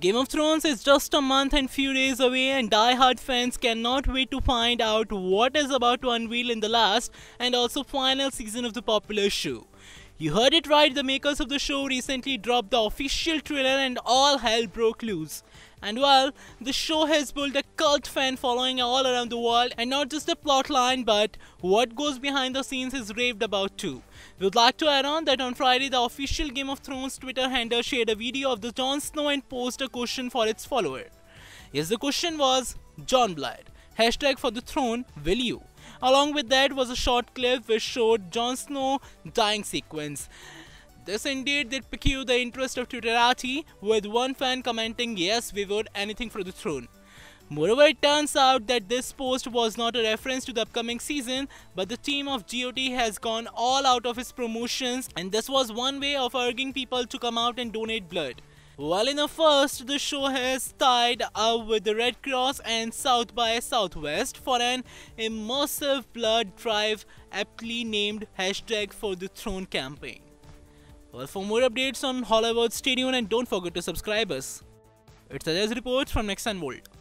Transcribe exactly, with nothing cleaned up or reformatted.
Game of Thrones is just a month and few days away, and die-hard fans cannot wait to find out what is about to unveil in the last and also final season of the popular show. You heard it right, the makers of the show recently dropped the official trailer and all hell broke loose. And well, the show has built a cult fan following all around the world, and not just the plotline but what goes behind the scenes is raved about too. We would like to add on that on Friday the official Game of Thrones Twitter handle shared a video of the Jon Snow and posed a question for its follower. Yes, the question was, Jon Blood, hashtag for the throne, will you? Along with that was a short clip which showed Jon Snow dying sequence. This indeed did pique the interest of Twitterati, with one fan commenting, yes, we would, anything for the throne. Moreover, it turns out that this post was not a reference to the upcoming season, but the team of G O T has gone all out of its promotions, and this was one way of urging people to come out and donate blood. While in the first, the show has tied up with the Red Cross and South by Southwest for an immersive blood drive aptly named hashtag for the throne campaign. Well, for more updates on Hollywood, stay tuned and don't forget to subscribe us. It's a Report from Next and World.